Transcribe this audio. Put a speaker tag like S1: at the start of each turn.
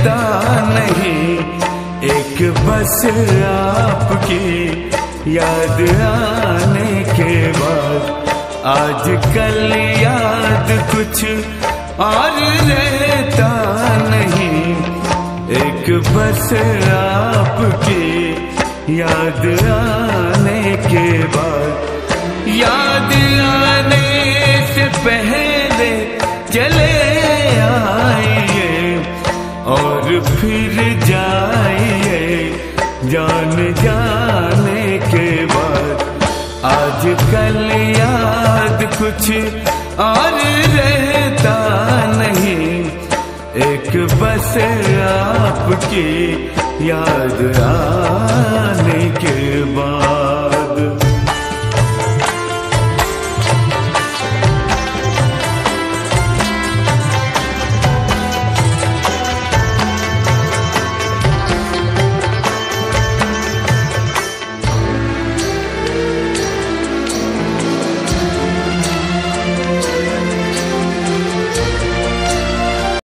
S1: रहता नहीं, एक बस आपकी याद आने के बाद। आजकल याद कुछ और रहता नहीं, एक बस आपकी याद आने के बाद। याद आने से पहले चले आइए और फिर जाइए जान जाने के बाद। आजकल याद कुछ और रहता नहीं, एक बस आपकी याद आने के बाद।